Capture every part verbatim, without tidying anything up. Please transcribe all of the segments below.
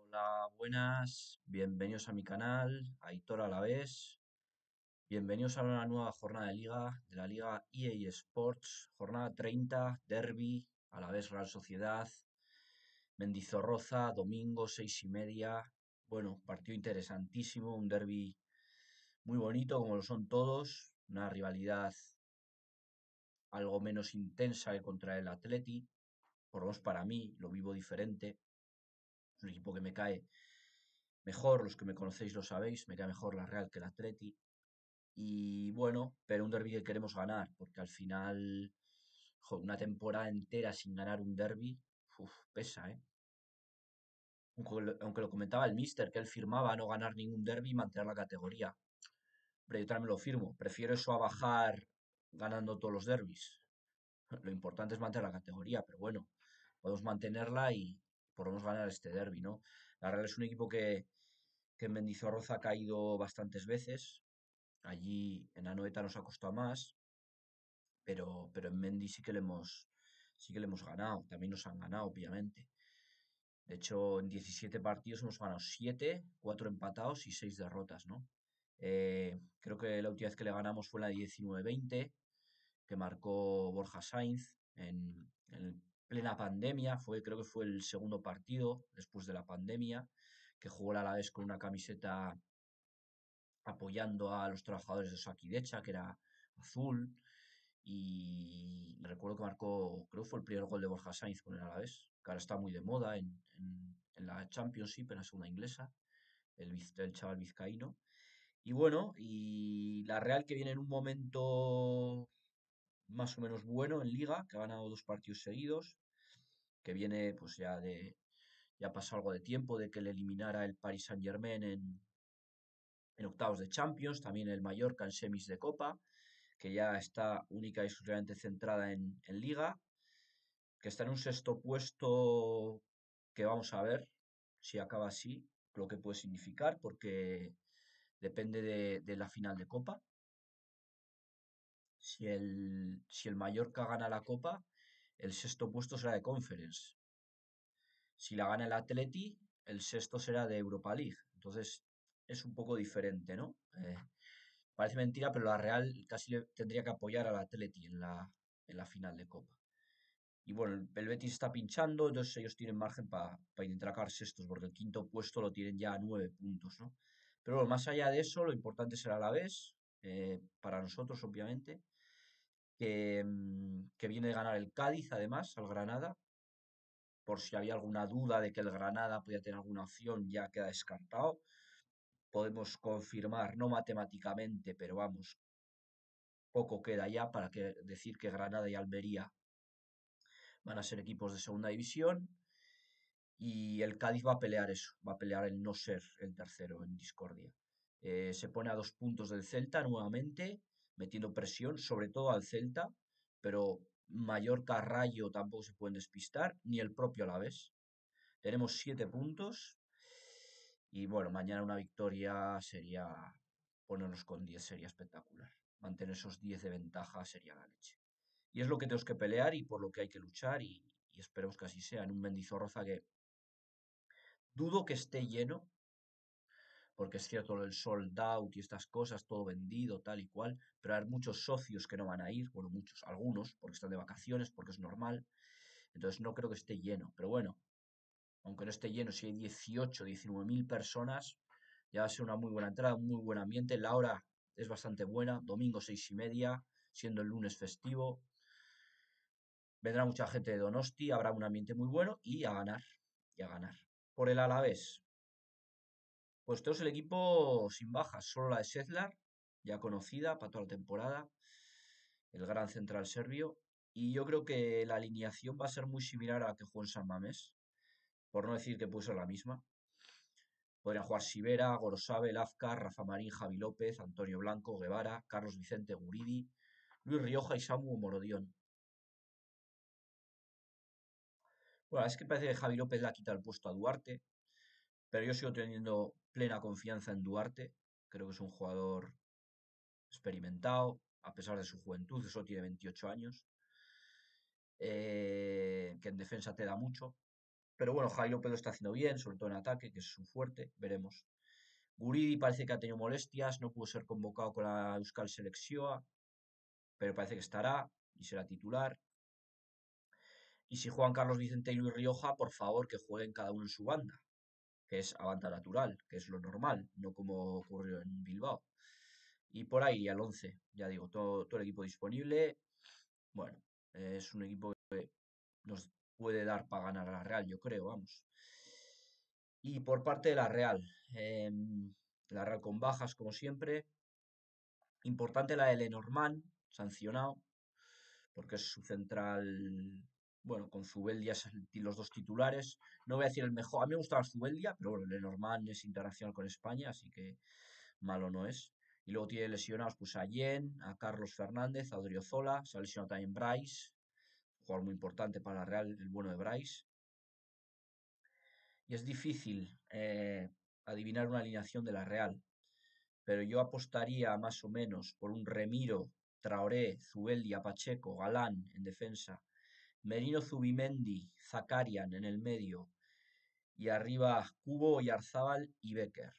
Hola, buenas, bienvenidos a mi canal, Aitor Alavés, bienvenidos a una nueva jornada de liga, de la liga E A Sports, jornada treinta, Derby, Alavés Real Sociedad, Mendizorroza, domingo, seis y media, bueno, partido interesantísimo, un derby muy bonito como lo son todos, una rivalidad algo menos intensa que contra el Atleti, por lo menos para mí, lo vivo diferente, es un equipo que me cae mejor, los que me conocéis lo sabéis, me cae mejor la Real que el Atleti. Y bueno, pero un derby que queremos ganar, porque al final, jo, una temporada entera sin ganar un derby, uf, pesa, ¿eh? Aunque lo, aunque lo comentaba el Mister, que él firmaba no ganar ningún derby y mantener la categoría. Pero yo también me lo firmo. Prefiero eso a bajar ganando todos los derbis. Lo importante es mantener la categoría, pero bueno, podemos mantenerla y podemos ganar este derby, ¿no? La Real es un equipo que, que en Mendizorroza ha caído bastantes veces. Allí en Anoeta nos ha costado más, pero, pero en Mendy sí que le hemos, sí que le hemos ganado. También nos han ganado, obviamente. De hecho, en diecisiete partidos hemos ganado siete, cuatro empatados y seis derrotas, ¿no? Eh, creo que la última vez que le ganamos fue en la diecinueve veinte, que marcó Borja Sainz en, en plena pandemia. Fue, creo que fue el segundo partido después de la pandemia, que jugó el Alavés con una camiseta apoyando a los trabajadores de Osakidecha, que era azul. Y recuerdo que marcó, creo que fue el primer gol de Borja Sainz con el Alavés, que ahora está muy de moda en, en, en la Championship, en la segunda inglesa, el, el chaval vizcaíno. Y bueno, y la Real que viene en un momento más o menos bueno en Liga, que ha ganado dos partidos seguidos, que viene pues ya de, ya pasó algo de tiempo de que le eliminara el Paris Saint Germain en, en octavos de Champions, también el Mallorca en semis de Copa, que ya está única y exclusivamente centrada en, en Liga, que está en un sexto puesto que vamos a ver si acaba así, lo que puede significar, porque depende de, de la final de Copa. Si el, si el Mallorca gana la Copa, el sexto puesto será de Conference. Si la gana el Atleti, el sexto será de Europa League. Entonces es un poco diferente, ¿no? Eh, parece mentira, pero la Real casi le tendría que apoyar al Atleti en la, en la final de Copa. Y bueno, el, el Betis está pinchando, entonces ellos tienen margen para pa intentar acabar sextos, porque el quinto puesto lo tienen ya a nueve puntos, ¿no? Pero bueno, más allá de eso, lo importante será la vez, eh, para nosotros, obviamente, que, mm, que viene de ganar el Cádiz, además, al Granada, por si había alguna duda de que el Granada podía tener alguna opción, ya queda descartado. Podemos confirmar, no matemáticamente, pero vamos, poco queda ya para que, decir que Granada y Almería van a ser equipos de segunda división. Y el Cádiz va a pelear eso, va a pelear el no ser el tercero en discordia. Eh, se pone a dos puntos del Celta nuevamente, metiendo presión, sobre todo al Celta, pero Mallorca, Rayo tampoco se pueden despistar, ni el propio Alavés. Tenemos siete puntos y bueno, mañana una victoria sería ponernos con diez, sería espectacular. Mantener esos diez de ventaja sería la leche. Y es lo que tenemos que pelear y por lo que hay que luchar y, y esperemos que así sea. En un Mendizorroza que dudo que esté lleno, porque es cierto lo del sold out y estas cosas, todo vendido, tal y cual, pero hay muchos socios que no van a ir, bueno, muchos, algunos, porque están de vacaciones, porque es normal, entonces no creo que esté lleno, pero bueno, aunque no esté lleno, si hay dieciocho, diecinueve mil personas, ya va a ser una muy buena entrada, un muy buen ambiente, la hora es bastante buena, domingo seis y media, siendo el lunes festivo, vendrá mucha gente de Donosti, habrá un ambiente muy bueno y a ganar, y a ganar. Por el Alavés, pues tenemos el equipo sin bajas, solo la de Sedlar, ya conocida para toda la temporada, el gran central serbio. Y yo creo que la alineación va a ser muy similar a la que jugó en San Mamés, por no decir que puede ser la misma. Podrían jugar Sivera, Gorosabe, Lafcar, Rafa Marín, Javi López, Antonio Blanco, Guevara, Carlos Vicente, Guridi, Luis Rioja y Samu Morodión. Bueno, es que parece que Javi López le ha quitado el puesto a Duarte, pero yo sigo teniendo plena confianza en Duarte. Creo que es un jugador experimentado, a pesar de su juventud, eso tiene veintiocho años, eh, que en defensa te da mucho. Pero bueno, Javi López lo está haciendo bien, sobre todo en ataque, que es su fuerte, veremos. Guridi parece que ha tenido molestias, no pudo ser convocado con la Euskal Selección, pero parece que estará y será titular. Y si juegan Carlos Vicente y Luis Rioja, por favor que jueguen cada uno en su banda, que es a banda natural, que es lo normal, no como ocurrió en Bilbao. Y por ahí al once, ya digo, todo, todo el equipo disponible. Bueno, eh, es un equipo que nos puede dar para ganar a la Real, yo creo, vamos. Y por parte de la Real, em, la Real con bajas, como siempre. Importante la de Lenormand, sancionado, porque es su central, bueno, con Zubeldia es el- los dos titulares. No voy a decir el mejor, a mí me gustaba Zubeldia, pero bueno, Lenormand es internacional con España, así que malo no es. Y luego tiene lesionados pues a Yen, a Carlos Fernández, a Odriozola, se ha lesionado también Bryce, jugador muy importante para la Real, el bueno de Bryce. Y es difícil eh, adivinar una alineación de la Real, pero yo apostaría más o menos por un Remiro, Traoré, Zubeldia, Pacheco, Galán en defensa, Merino, Zubimendi, Zakarian en el medio y arriba Cubo, Oyarzábal y Becker.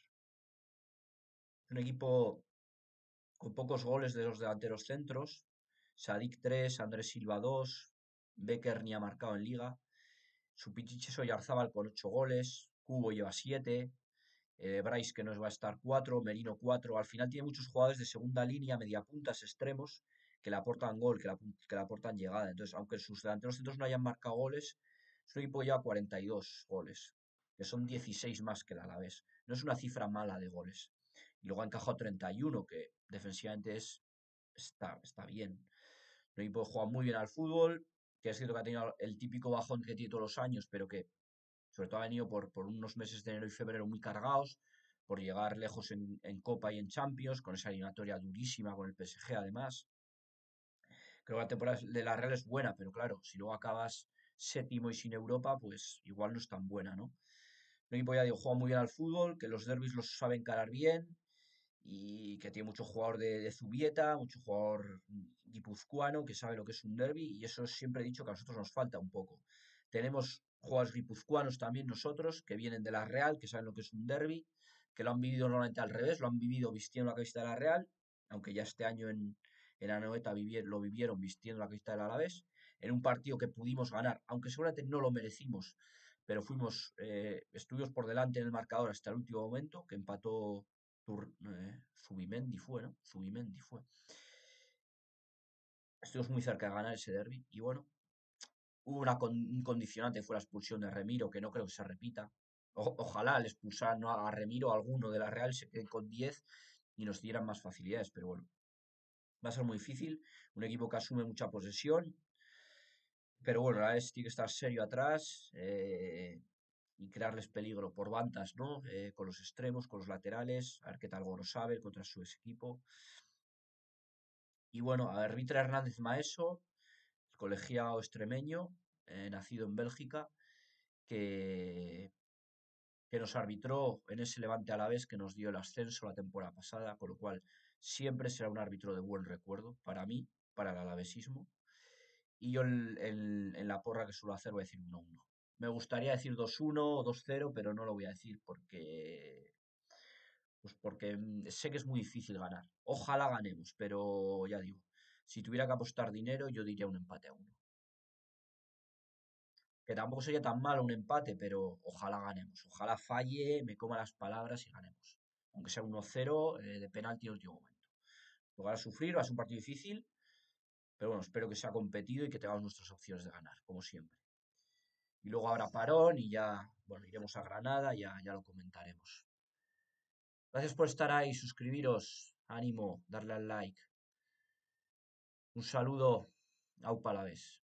Un equipo con pocos goles de los delanteros centros, Sadik tres, Andrés Silva dos, Becker ni ha marcado en liga, su pichiche es Oyarzábal con ocho goles, Cubo lleva siete, eh, Bryce que nos va a estar cuatro, Merino cuatro. Al final tiene muchos jugadores de segunda línea, media puntas, extremos, que le aportan gol, que le, que le aportan llegada. Entonces, aunque sus delanteros centros no hayan marcado goles, su equipo lleva cuarenta y dos goles, que son dieciséis más que el Alavés. No es una cifra mala de goles. Y luego ha encajado treinta y uno, que defensivamente es, está, está bien. El equipo juega muy bien al fútbol, que es cierto que ha tenido el típico bajón que tiene todos los años, pero que sobre todo ha venido por, por unos meses de enero y febrero muy cargados, por llegar lejos en, en Copa y en Champions, con esa eliminatoria durísima con el P S G además. Creo que la temporada de la Real es buena, pero claro, si luego acabas séptimo y sin Europa, pues igual no es tan buena, ¿no? El equipo, ya digo, juega muy bien al fútbol, que los derbis los sabe encarar bien y que tiene mucho jugador de, de Zubieta, mucho jugador guipuzcoano que sabe lo que es un derbi, y eso siempre he dicho que a nosotros nos falta un poco. Tenemos jugadores guipuzcoanos también nosotros, que vienen de la Real, que saben lo que es un derbi, que lo han vivido normalmente al revés, lo han vivido vistiendo la camiseta de la Real, aunque ya este año en, en Anoeta vivieron, lo vivieron vistiendo la camiseta del Alavés, en un partido que pudimos ganar, aunque seguramente no lo merecimos, pero fuimos, eh, estuvimos por delante en el marcador hasta el último momento, que empató Tur, eh, Zubimendi fue, ¿no? Zubimendi fue. Estuvimos muy cerca de ganar ese derby y bueno, hubo una con, un condicionante, fue la expulsión de Remiro, que no creo que se repita. O, ojalá le expulsaran, ¿no?, a Remiro, a alguno de la Real, se queden con diez y nos dieran más facilidades, pero bueno, va a ser muy difícil. Un equipo que asume mucha posesión, pero bueno, la vez tiene que estar serio atrás eh, y crearles peligro por bandas, ¿no? Eh, con los extremos, con los laterales, a ver qué tal sabe contra su ex equipo. Y bueno, arbitra Hernández Maeso, colegiado extremeño, eh, nacido en Bélgica, que, que nos arbitró en ese Levante Alavés que nos dio el ascenso la temporada pasada, con lo cual siempre será un árbitro de buen recuerdo para mí, para el alavesismo. Y yo el, el, en la porra que suelo hacer voy a decir uno uno. Me gustaría decir dos uno o dos cero, pero no lo voy a decir porque pues porque mm, sé que es muy difícil ganar. Ojalá ganemos, pero ya digo, si tuviera que apostar dinero, yo diría un empate a uno. Que tampoco sería tan malo un empate, pero ojalá ganemos. Ojalá falle, me coma las palabras y ganemos. Aunque sea uno cero eh, de penalti en el último momento. Lugar a sufrir, va a ser un partido difícil, pero bueno, espero que sea competido y que tengamos nuestras opciones de ganar, como siempre. Y luego habrá parón y ya, bueno, iremos a Granada, ya, ya lo comentaremos. Gracias por estar ahí, suscribiros, ánimo, darle al like. Un saludo, au palavés.